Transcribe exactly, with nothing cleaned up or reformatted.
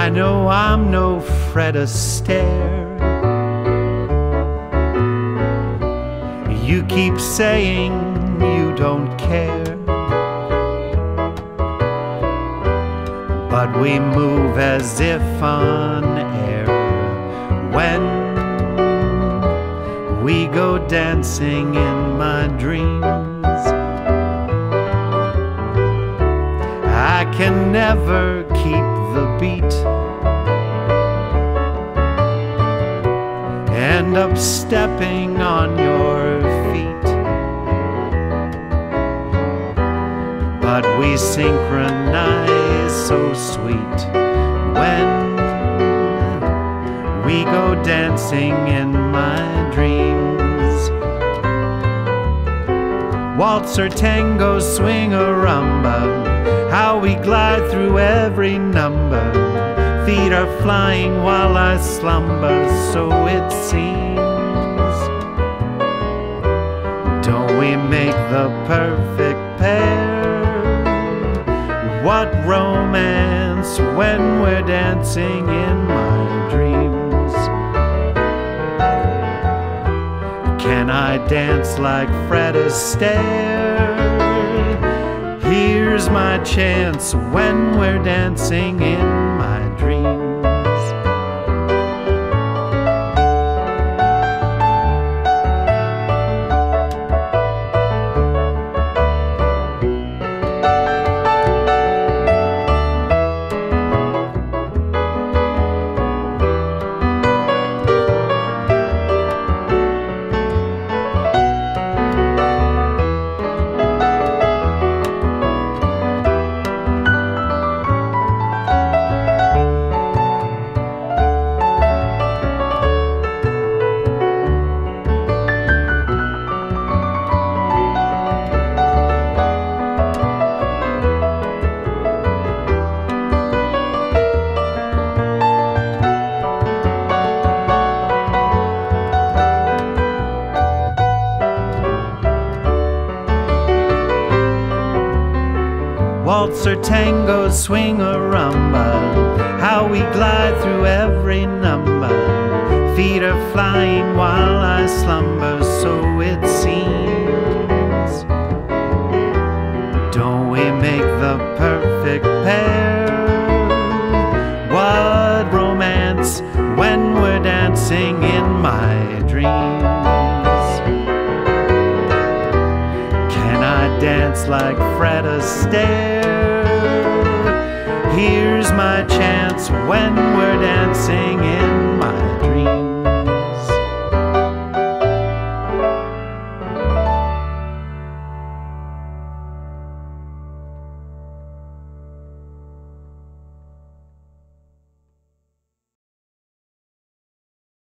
I know I'm no Fred Astaire. You keep saying you don't care, but we move as if on air when we go dancing in my dreams. I can never keep the beat, end up stepping on your feet, but we synchronize so sweet when we go dancing in my dreams. Waltz or tango, swing or rumba, how we glide through every number. Feet are flying while I slumber, so it seems. Don't we make the perfect pair? What romance when we're dancing in my dreams. Can I dance like Fred Astaire? Here's my chance when we're dancing in my dreams. Waltz or tango, swing or rumba, how we glide through every number. Feet are flying while I slumber, so it seems. Don't we make the perfect pair? What romance when we're dancing in my dreams. Can I dance like Fred Astaire? Here's my chance when we're dancing in